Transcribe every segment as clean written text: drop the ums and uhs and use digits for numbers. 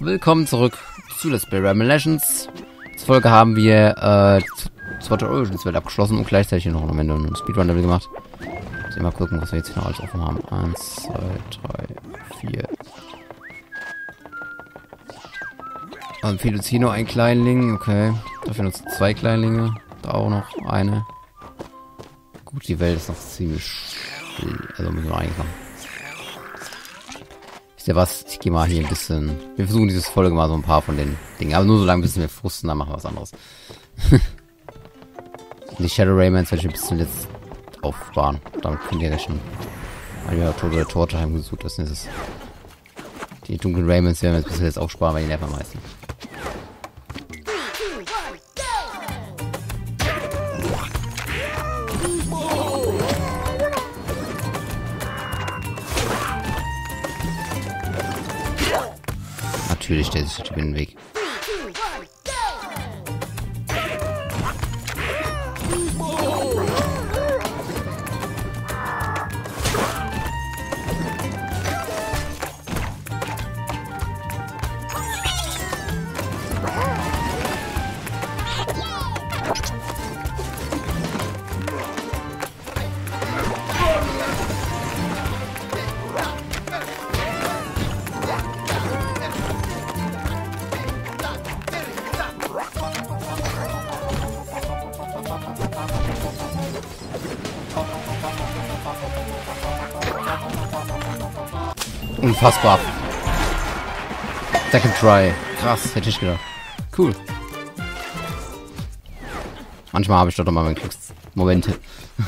Willkommen zurück zu Let's Play Rayman Legends. In der Folge haben wir zweite Origins Welt abgeschlossen und gleichzeitig noch am Ende einen Speedrun-Level gemacht. Also mal gucken, was wir jetzt hier noch alles offen haben. 1, 2, 3, 4. Also fehlt uns hier noch ein Kleinling, okay. Da fehlen uns 2 Kleinlinge. Da auch noch eine. Gut, die Welt ist noch ziemlich still. Also müssen wir eigentlich machen. Ist ja was, ich gehe mal hier ein bisschen. Wir versuchen dieses Folge mal so ein paar von den Dingen. Aber nur so lange, bis wir frusten, dann machen wir was anderes. Die Shadow Raymans werde ich ein bisschen jetzt aufsparen. Damit könnt ihr rechnen. Weil wir Tod oder Torte heimgesucht das ist. Die dunklen Raymans werden wir jetzt ein bisschen jetzt aufsparen, weil die nerven am meisten. Natürlich stellt sich der Typ in den Weg. Unfassbar. Second try. Krass, hätte ich gedacht. Cool. Manchmal habe ich doch noch mal meine Glücksmomente.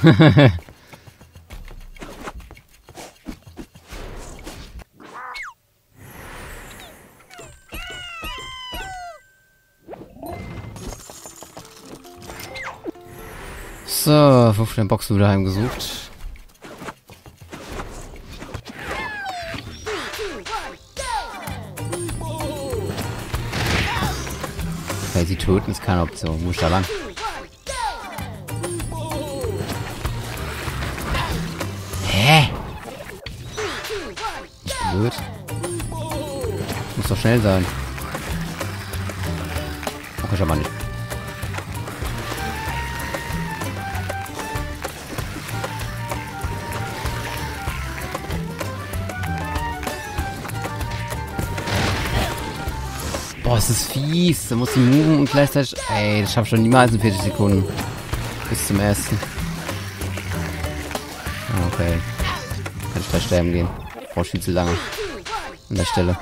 So, 15 Boxen wieder heimgesucht. Weil sie töten ist keine Option. Muss ich da lang? Hä? Nicht blöd. Muss doch schnell sein. Okay, schon mal nicht. Boah, es ist fies. Da muss sie moven und gleichzeitig... Ey, das schafft schon niemals in 40 Sekunden. Bis zum ersten. Okay. Kann ich gleich sterben gehen. Braucht viel zu lange. An der Stelle.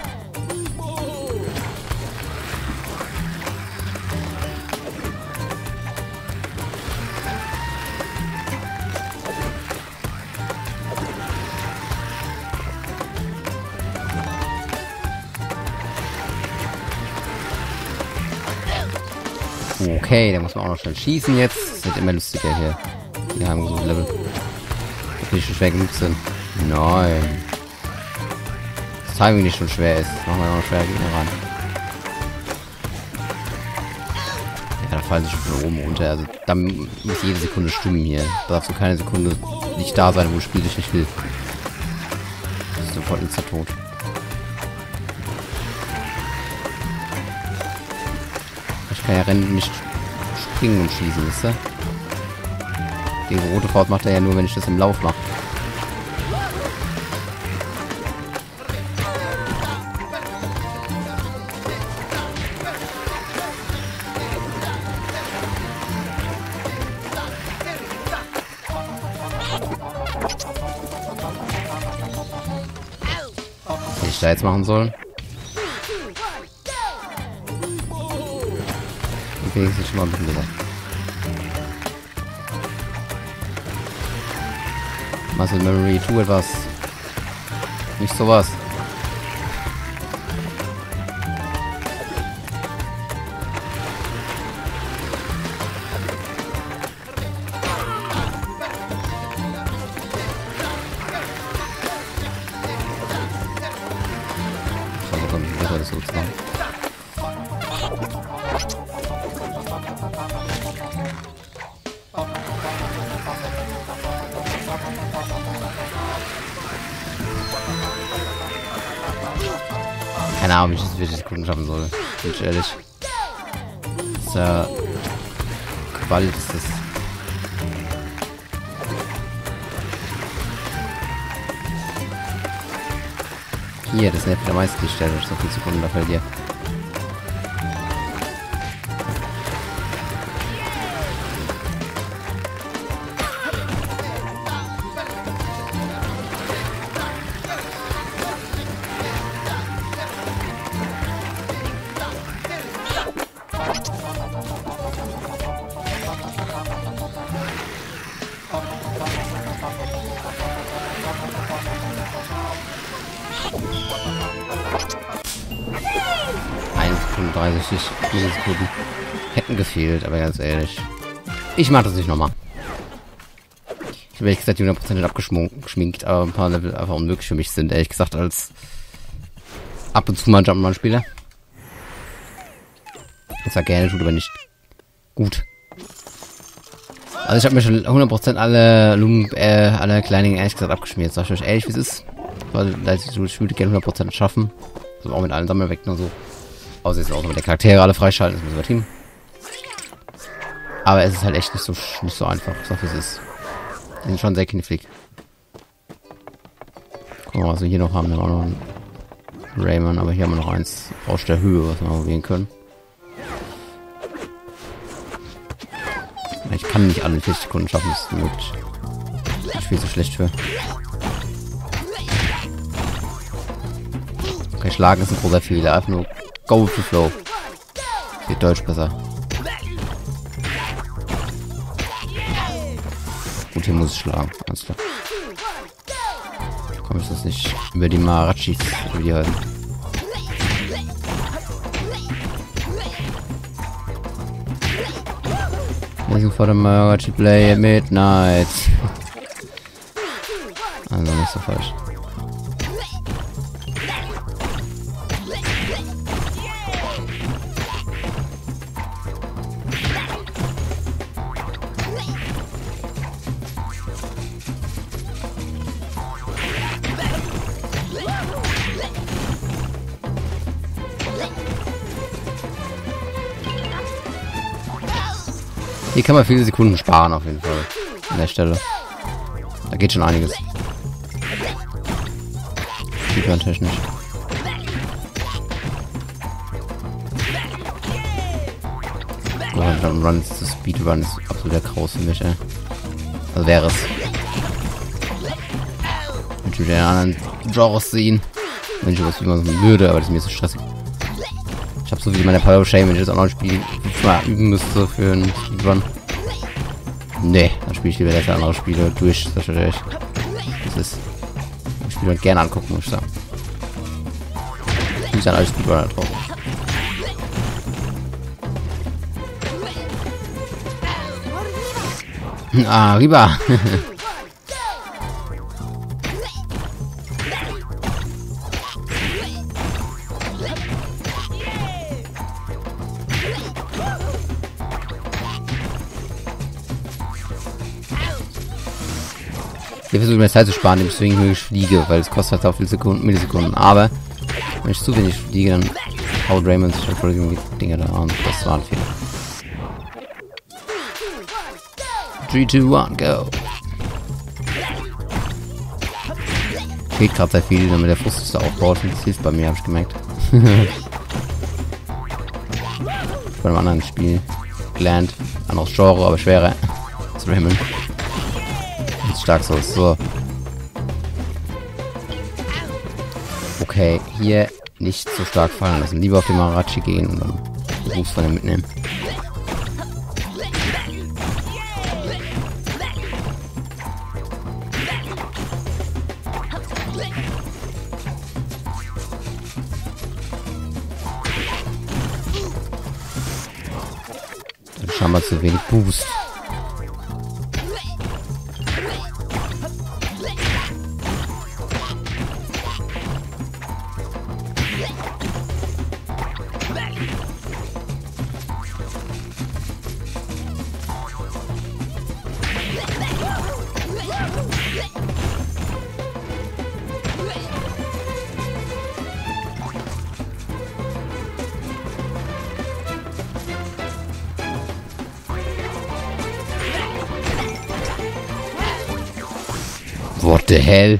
Okay, da muss man auch noch schnell schießen jetzt. Das wird immer lustiger hier. Wir haben so ein Level. Ob die schon schwer genug sind. Nein. Das Timing nicht schon schwer ist. Machen wir noch schwer Gegner ran. Ja, da fallen sie schon von oben runter. Also da muss jede Sekunde stimmen hier. Da darfst du keine Sekunde nicht da sein, wo das Spiel dich nicht will. Das ist sofort insta-tot. Ich kann ja rennen, nicht springen und schießen, wisst ihr? Die rote Faust macht er ja nur, wenn ich das im Lauf mache. Was hätte ich da jetzt machen sollen? Wenigstens schon mal ein bisschen besser. Muscle Memory, tu etwas. Nicht sowas. So, komm, ich das so zu machen. Keine keine Ahnung, wie ich das 40 Sekunden schaffen soll. Bin ich ehrlich. Das ist ja... Gewalt ist das. Hier, das nervt am meisten die Stelle. So viele Sekunden, da fällt dir. Sekunde 30 Sekunden hätten gefehlt, aber ganz ehrlich. Ich mache das nicht nochmal. Ich habe ehrlich gesagt die 100% nicht abgeschminkt, aber ein paar Level einfach unmöglich für mich sind, ehrlich gesagt, als ab und zu mal Jump'n'Run-Spieler. Ich sag gerne tut, aber nicht gut. Also ich habe mir schon 100% alle Kleinen ehrlich gesagt abgeschmiert. Sag ich euch ehrlich, wie es ist. Weil ich würde gerne 100% schaffen. Also auch mit allen Sammelwegten und so. Außer jetzt auch mit der Charaktere alle freischalten, das ist übertrieben. Aber es ist halt echt nicht so einfach. So wie es ist. Die sind schon sehr knifflig. Gucken wir mal, was wir hier noch haben. Wir haben auch noch einen Rayman, aber hier haben wir noch eins aus der Höhe, was wir mal probieren können. Ich kann nicht alle 40 Sekunden schaffen, das ist unmöglich. Ich spiele so schlecht für. Okay, schlagen ist ein großer Fehler. Einfach nur go with the flow. Geht Deutsch besser. Gut, hier muss ich schlagen. Alles klar. Komm ich das nicht über die Marachis über die halten. Listen for the Marachi play at midnight. Also nicht so falsch. Hier kann man viele Sekunden sparen auf jeden Fall. An der Stelle. Da geht schon einiges. Speedrun-technisch. Jump'n'Run ist das Speedrun ist absoluter Kraus für mich, ey. Also wäre es. Ich würde ja anderen Genres sehen. Wenn ich was wie man so würde, aber das ist mir so stressig. Ich habe so wie meine Power of Shame, wenn ich das auch noch ein Spiel mal üben müsste für einen Speedrun. Nee, dann spiele ich lieber das andere Spiele durch. Das ist. Ich Speedrun gerne angucken, muss ich sagen. Ich dann alles Speedrun drauf. Ah, rüber. Ich versuche mir Zeit zu sparen, deswegen ich fliege, weil es kostet halt auch viele Sekunden, Millisekunden. Aber wenn ich zu wenig fliege, dann haut Raymond sich voll die Dinge da an. Das war ein Fehler. 3, 2, 1, go! Geht gerade sehr viel, damit der Frust da aufbaut. Das hilft bei mir, habe ich gemerkt. Bei einem anderen Spiel gelernt. Anderes Genre, aber schwerer. Das Raymond. Stark so ist. So. Okay, hier nicht so stark fallen lassen. Lieber auf den Marachi gehen und dann Berufs von dem mitnehmen. Dann schauen wir zu wenig Boost. What the hell?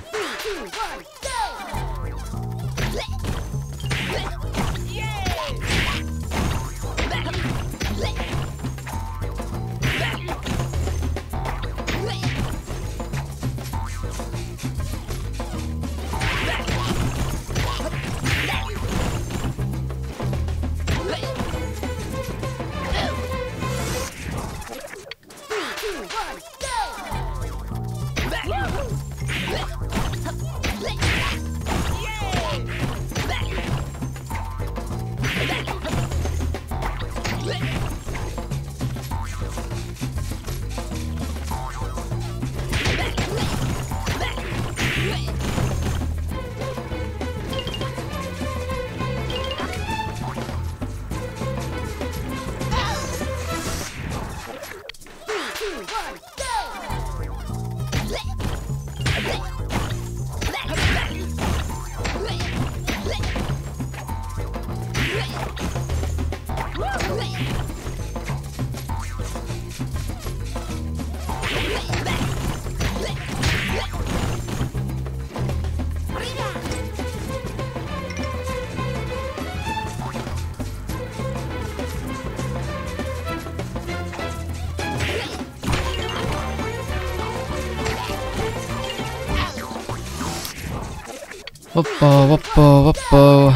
Woppo, woppo, woppo.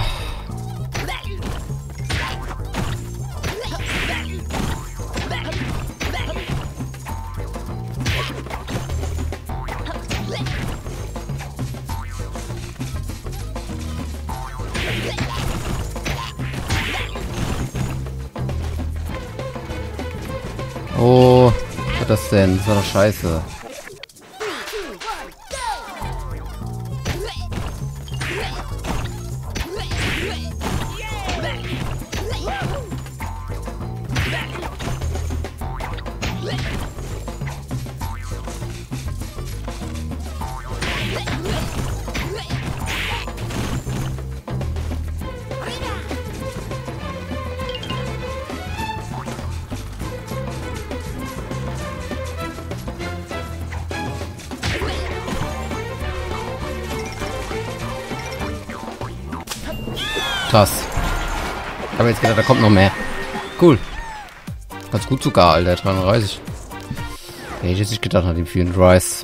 Oh, was ist das denn? Das war doch scheiße. Krass. Ich habe jetzt gedacht, da kommt noch mehr. Cool. Ganz gut sogar, Alter. 33. Hätte ich jetzt nicht gedacht nach dem vielen Rice.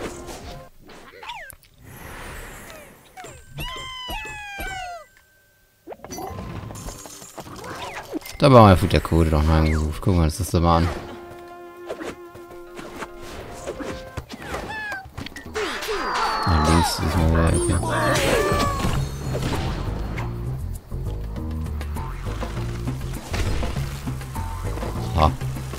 Da war mal der Code noch mal angerufen. Gucken wir uns das mal an. Ja, links ist mal wieder, okay. Ah.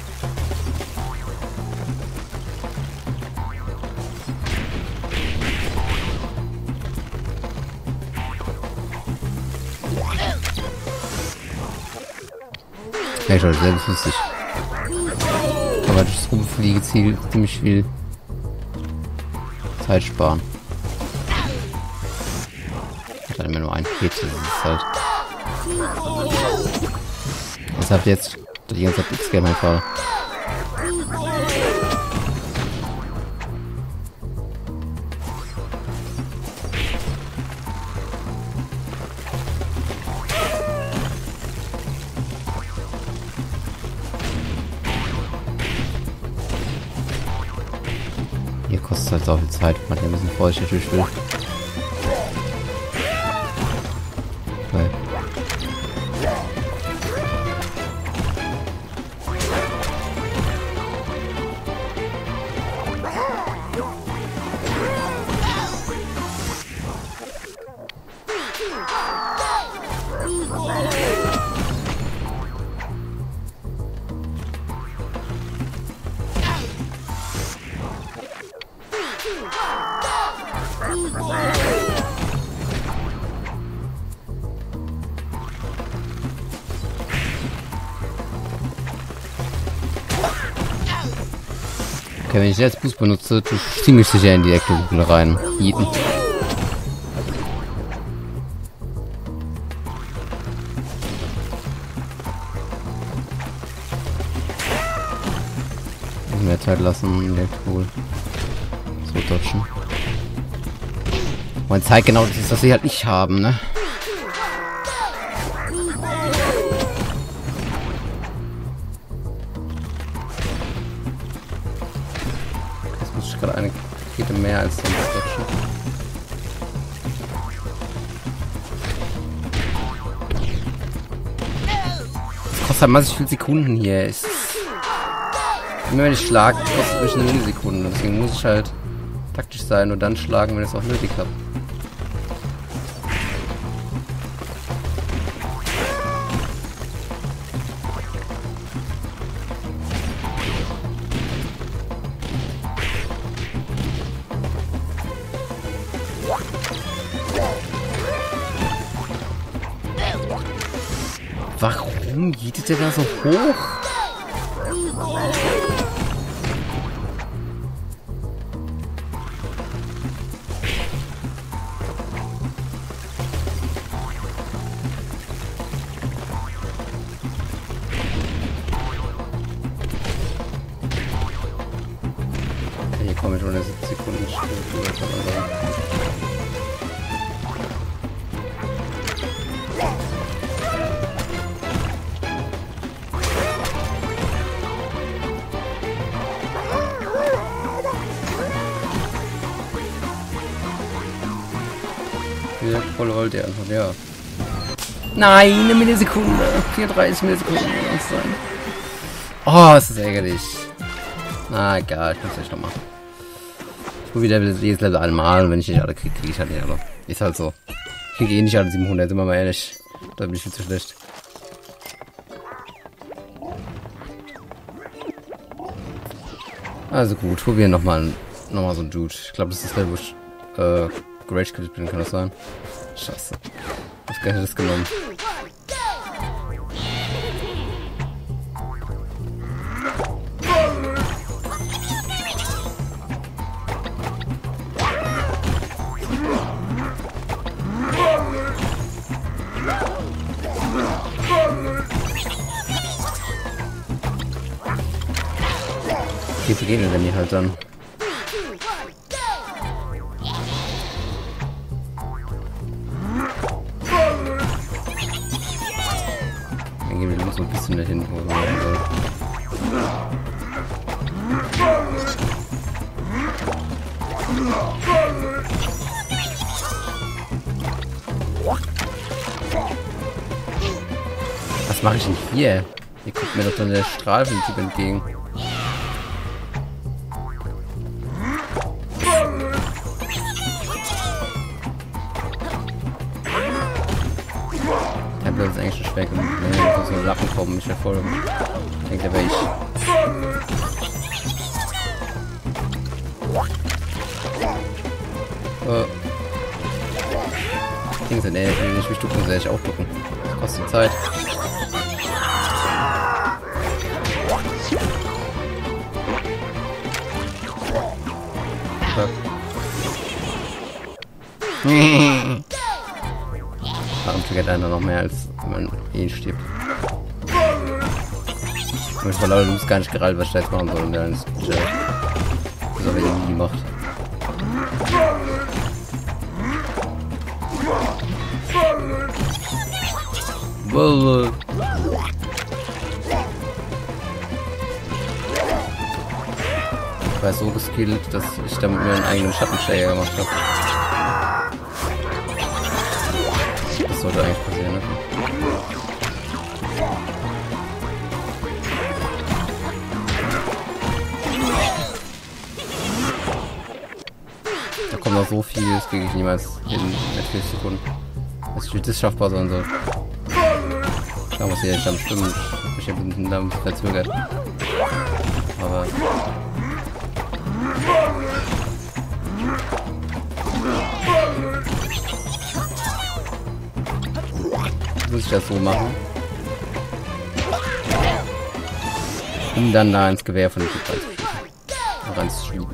Ja, schon sehr lustig. Aber das Rumfliegeziel ziemlich viel Zeit sparen. Hat halt immer nur ein Rätsel, das ist halt. Das habt ihr jetzt die ganze Zeit X-Game einfach. Hier kostet halt so viel Zeit, wenn man hier ein bisschen vorsichtig will. Okay. Okay, wenn ich jetzt Boost benutze, tu ich ziemlich sicher in die Ecke rein. Jeden. Mehr Zeit lassen, Elektrol. So dodgen. Man zeigt genau das ist, was sie halt nicht haben, ne? Jetzt muss ich gerade eine Rakete mehr als sonst dodgen. Das kostet halt massig viele Sekunden hier. Immer wenn ich schlage, kostet mich eine Millisekunde. Deswegen muss ich halt taktisch sein und dann schlagen, wenn ich es auch nötig habe. Warum geht der da so hoch? Hier komme ich ohne 7 Sekunden. Ja, voll wollte er einfach, ja. Nein, eine Millisekunde. 34 Millisekunden muss das sein. Oh, ist das ärgerlich. Na egal, ich muss echt noch machen. Ich muss wieder jedes Level einmal und wenn ich nicht alle kriege, kriege ich halt nicht alle. Ist halt so. Ich kriege eh nicht alle 700, sind wir mal ehrlich. Da bin ich viel zu schlecht. Also gut, probieren nochmal so ein Dude. Ich glaube, das ist der, wo ich Rage Quit bin, kann das sein? Scheiße. Ich hätte das genommen. Wie begegnet er mir halt dann? Dann gehen wir so ein bisschen da hinten, wo wir machen soll. Was mache ich denn hier? Hier kommt mir doch dann der Strahlentyp entgegen. Der ist eigentlich schon schwer genug. Ne, ich muss so ein Lachen kommen, mich verfolgen. Ich denke, der wäre ich. Ding sind, wenn ich mich ducken, soll ich auch ducken. Das kostet Zeit. Warum triggert einer noch mehr, als wenn man eh stirbt? Ich war leider gar nicht gerallt, was ich da jetzt machen soll. Und dann ist das auch wieder nie gemacht. Ich war so geskillt, dass ich damit mir einen eigenen Schattenschläger gemacht habe. Das sollte eigentlich passieren, ne? Da kommt noch so viel, das kriege ich niemals in 4 Sekunden. Dass ich das schaffbar sein soll. Da muss ich jetzt am Stimmen. Ich habe den Namen verzögert. Aber. Muss ich das so machen? Um dann da ins Gewehr von dem Typ reinzuschießen.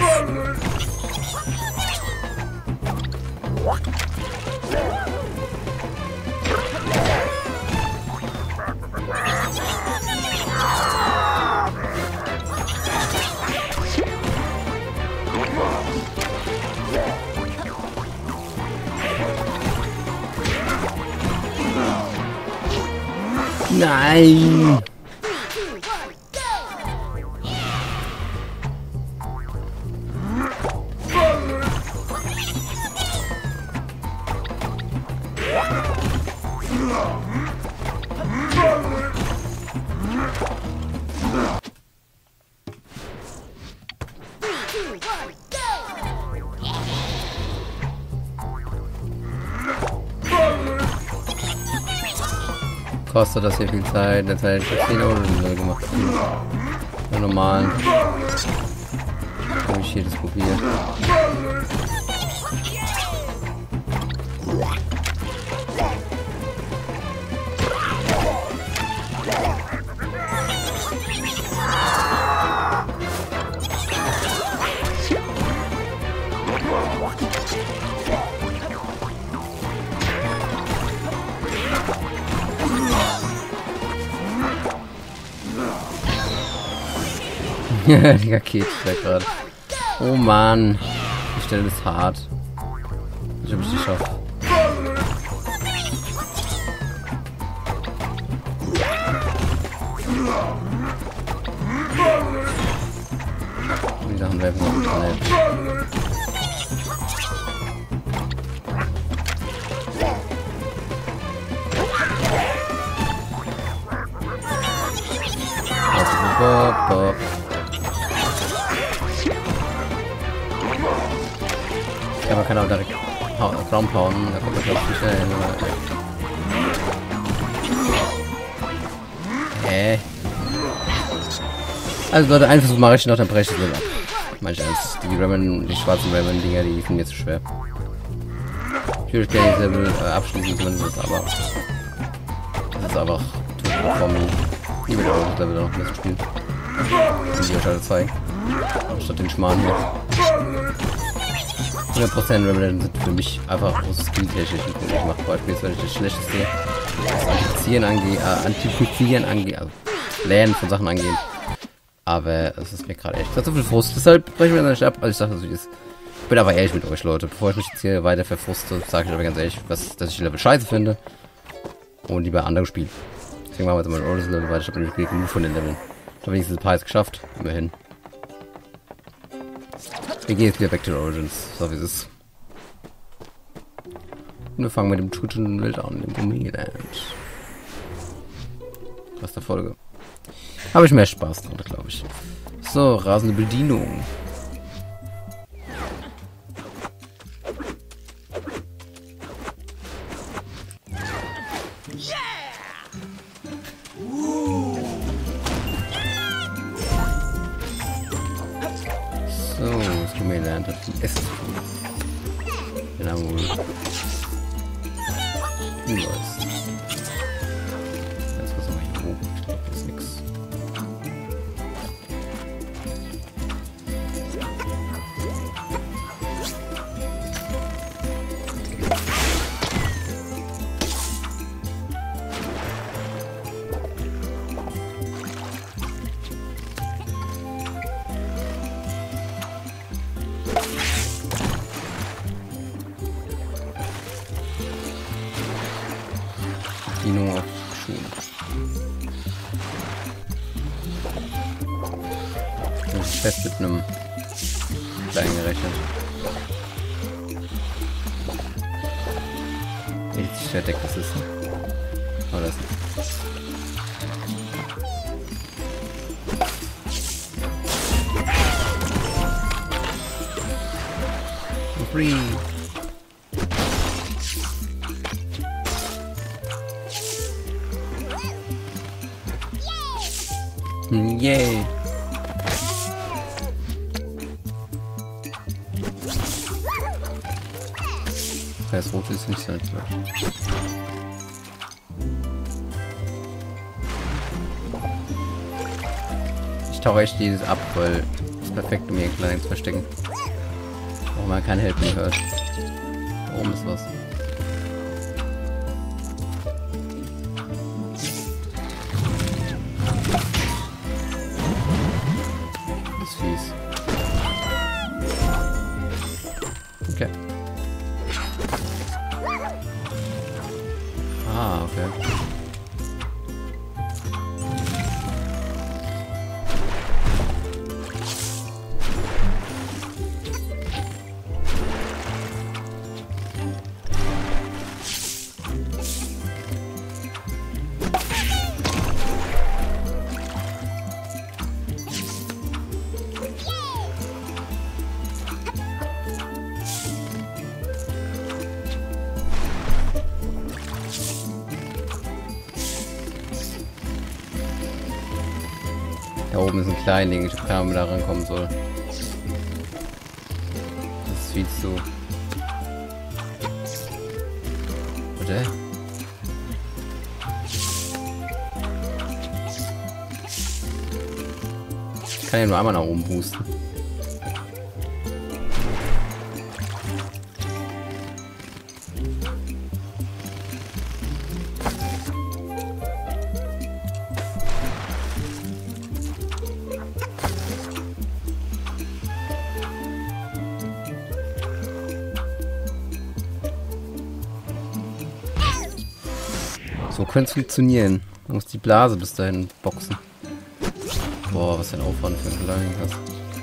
Nein! Kostet das hier viel Zeit? Jetzt hätte ich 10 Euro gemacht. Ja, normal. Habe ich jedes probiert. Die Rakete ist gerade. Oh Mann. Die Stelle ist hart. Ich hoffe, ich die schaffe. Die Sachen werfen wir auch nicht. Bop. Ja, man kann auch direkt Raum hauen, da kommt man glaube ich schnell hin. Also Leute, einen Versuch mache ich noch, dann breche ich es ab. Manch eins. Die schwarzen Ramen-Dinger, die sind mir zu schwer. Natürlich kann ich das Level abschließen zumindest, aber das ist einfach for me. Ich will auch das Level noch mehr spielen. Die euch alle zeigen. Statt den Schmarrn hier. 100% Remnant sind für mich einfach aus skilltechnischen Punkten gemacht. Beispielsweise das Schlechteste, was Antiquizieren angeht, also Lernen von Sachen angeht. Aber es ist mir gerade echt so viel Frust. Deshalb brechen wir dann nicht ab. Also ich sage natürlich, ich bin aber ehrlich mit euch, Leute. Bevor ich mich jetzt hier weiter verfruste, sage ich aber ganz ehrlich, dass ich Level scheiße finde. Und lieber andere spielen. Deswegen machen wir jetzt mal ein Orders Level weiter. Ich habe nämlich genug von den Leveln. Ich habe wenigstens ein paar jetzt geschafft. Immerhin. Wir gehen jetzt wieder back to the Origins, so wie es ist. Und wir fangen mit dem tötenden Wild an, dem Gummiland. Was der Folge. Habe ich mehr Spaß dran, glaube ich. So, rasende Bedienung. So, das Gummiland hat ein Essen. Genau. Nice. Jetzt was haben wir hier oben? Ich glaube, das ist nix. Dino auf Schuhen. Das ist fest mit einem kleinen gerechnet. Ich werde der das ist. Aber das ist. Free. Yay! Das Rot ist nicht so etwas. Ich tauche echt dieses ab, weil perfekt, um hier klein zu verstecken. Wo man kein Help mehr hört. Da oben ist was. Das ist fies. Okay. Ah, okay. Da oben ist ein Kleinding, ich habe keine Ahnung, wie da rankommen soll. Das ist viel zu... Oder? Ich kann ja nur einmal nach oben boosten. So könnte es funktionieren. Man muss die Blase bis dahin boxen. Boah, was für ein Aufwand für ein Kleinen hast.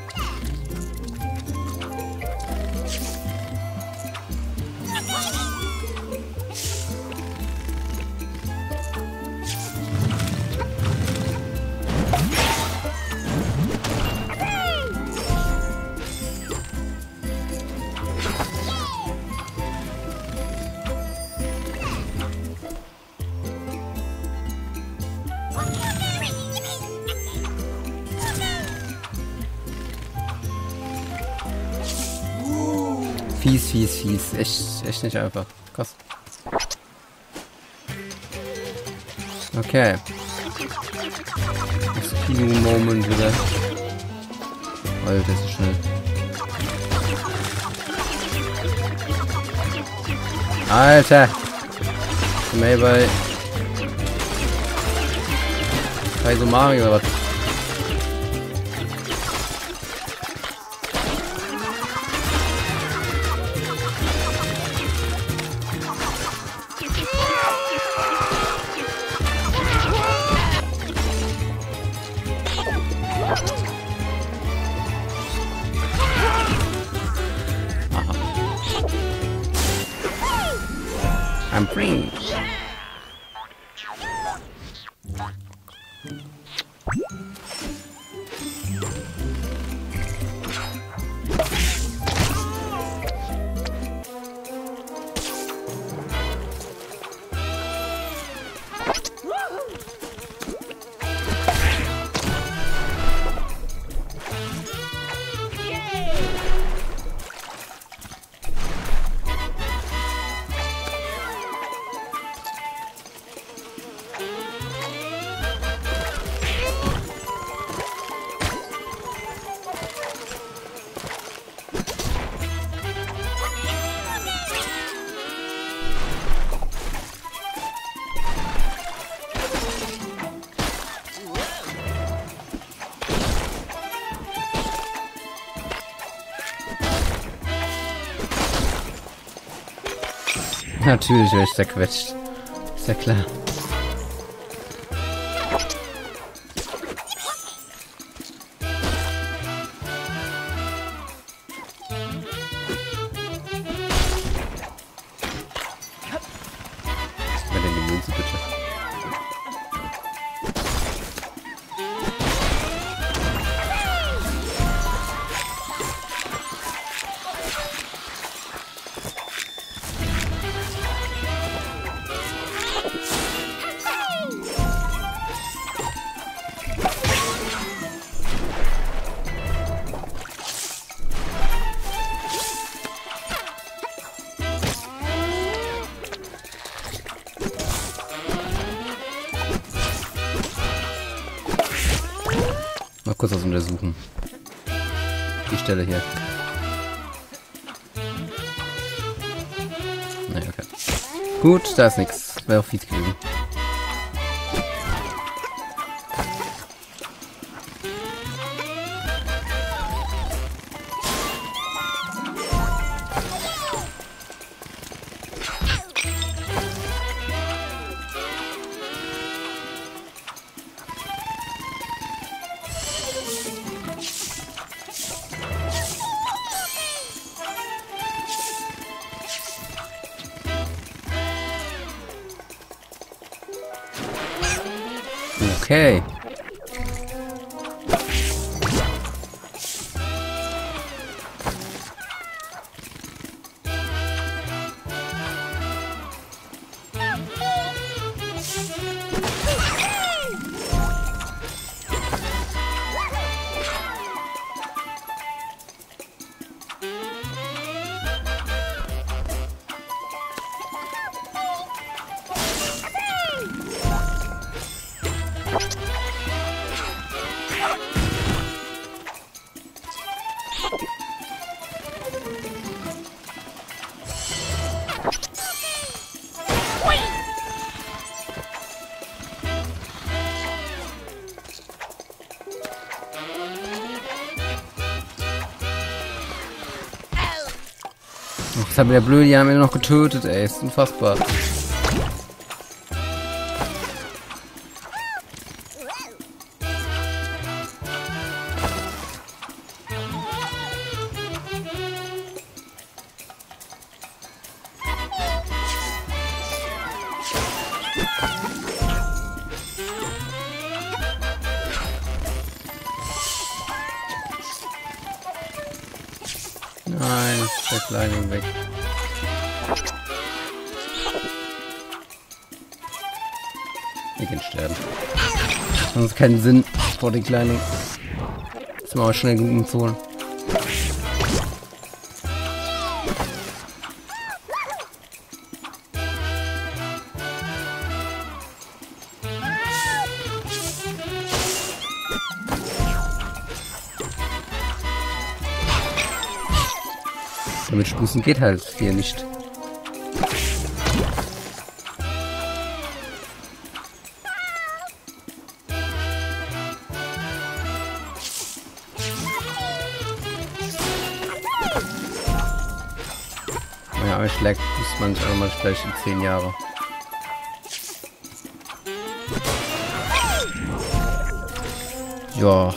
Fies, fies, fies. Echt nicht einfach. Krass. Okay. Das Kino-Moment wieder. Alter, das ist schnell. Alter! Maybay. Kaizo Mario oder was? I'm free. Natürlich werde ich zerquetscht. Ist ja klar. Was war denn die Münze, bitte? Mal kurz was untersuchen. Die Stelle hier. Naja, okay. Gut, da ist nichts. Wäre auch fies gewesen. Okay. Das hat mir der Blöde, die haben ihn noch getötet, ey. Ist unfassbar. Nein, ist der Kleine weg. Wir gehen sterben. Sonst keinen Sinn vor den Kleinen. Jetzt mal schnell genug zu holen. Damit Spußen geht halt hier nicht. Ja, aber schlägt muss man sich auch mal vielleicht in 10 Jahre. Ja.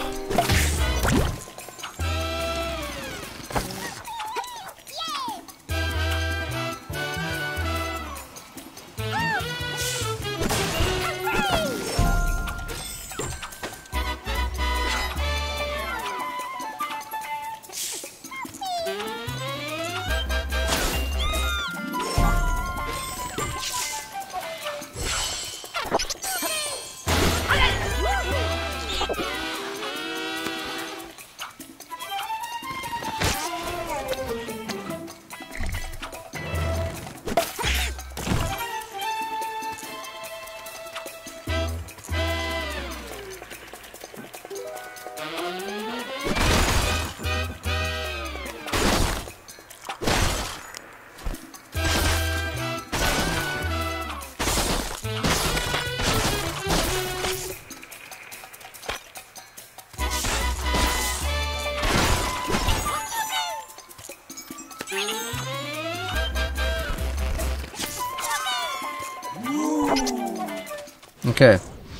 Okay.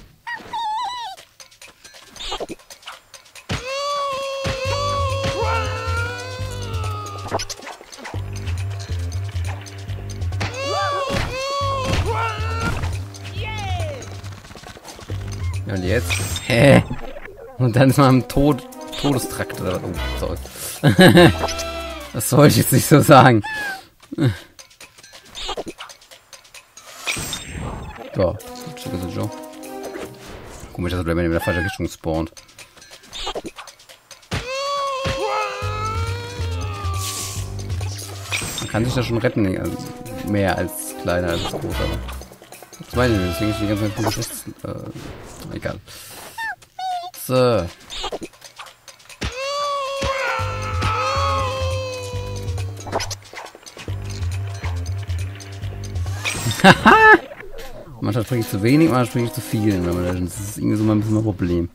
Ja, und jetzt? Hä? Und dann ist man am Todestrakt. Oh, sorry. Das soll ich jetzt nicht so sagen. Ja, so. Komisch, dass er in der falschen Richtung spawnt. Man kann sich da schon retten, also mehr als kleiner als groß, aber. Das meine ich nicht, deswegen ist die ganze Zeit vom Schuss. Egal. So. Manchmal springe ich zu wenig, manchmal springe ich zu viel in Rayman Legends. Das ist irgendwie so mal ein bisschen ein Problem.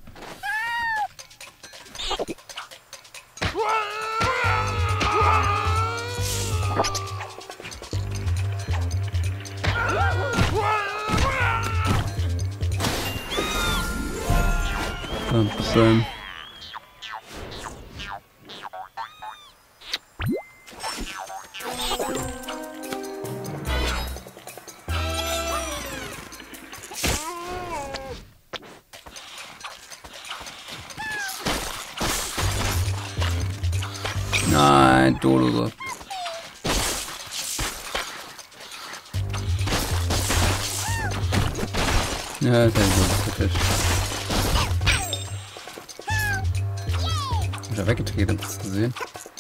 Schön. Nein, Dodo. Ja, das ist ja kritisch. Ist er weggetreten, hast du das gesehen?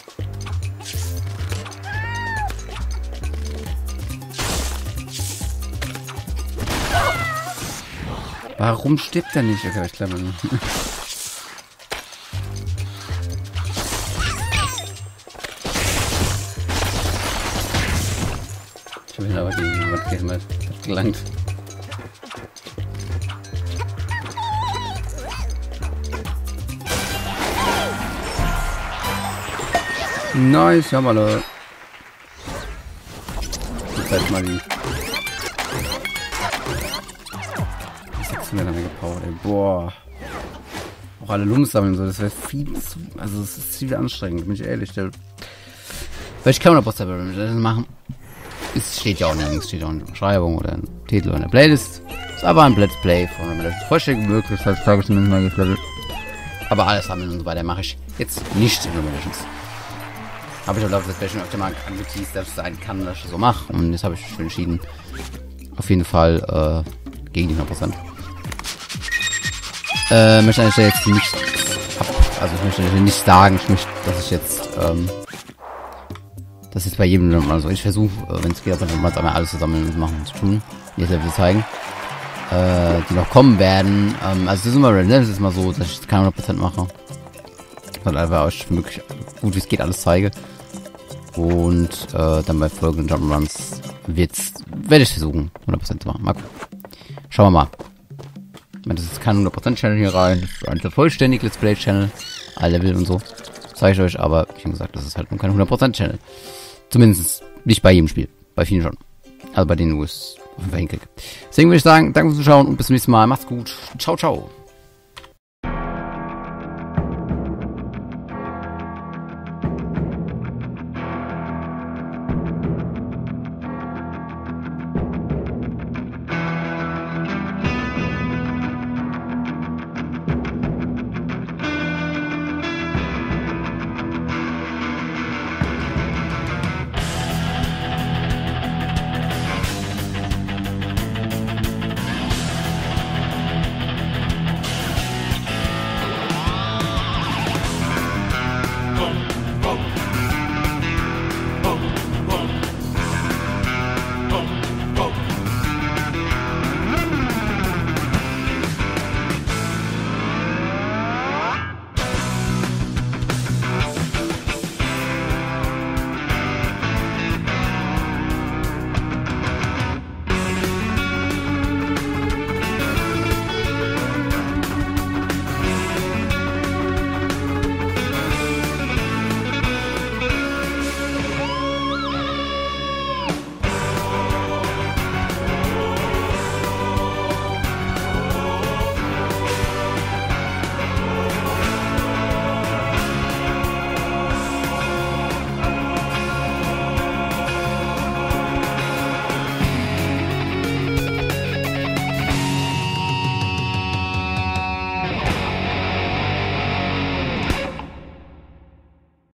Warum stirbt er nicht? Okay, ich glaube nicht. Ich habe ihn aber gegen jemand gehemmert. Hat gelangt. Nice, ja, mal. Jetzt halt mal die. Was mir damit gepowert, ey. Boah. Auch alle Lumps sammeln so, das wäre viel zu. Also, es ist viel anstrengend, bin ich ehrlich. Weil ich kann noch das machen. Es steht ja auch nirgends, steht auch in der Beschreibung oder im Titel oder in der Playlist. Ist aber ein Let's Play von einem vollständig möglich, das heißt, sage ich zumindest mal geflattert. Aber alles sammeln und so weiter mache ich jetzt nicht in Rayman Legends. Habe ich auch das Special öfter mal angeteased, dass es sein kann, dass ich das so mache. Und jetzt habe ich schon entschieden, auf jeden Fall gegen die 100%. Möchte eigentlich jetzt nicht also ich möchte nicht sagen, dass ich jetzt das ist bei jedem, also ich versuche, wenn es geht, dann einmal alles zusammen und machen und zu tun. Jetzt will zeigen. Die noch kommen werden. Also das ist immer random, das ist mal so, dass ich keine 100% mache. Weil einfach euch wirklich gut wie es geht alles zeige. Und dann bei folgenden Jump'n'Runs werde ich versuchen, 100% zu machen. Mal gucken. Schauen wir mal. Ich meine, das ist kein 100% Channel hier rein. Das ist ein vollständig Let's Play Channel. Alle Level und so. Zeige ich euch, aber wie schon gesagt, das ist halt nur kein 100% Channel. Zumindest nicht bei jedem Spiel. Bei vielen schon. Also bei denen, wo es auf jeden Fall hinkriege. Deswegen würde ich sagen, danke fürs Zuschauen und bis zum nächsten Mal. Macht's gut. Ciao, ciao.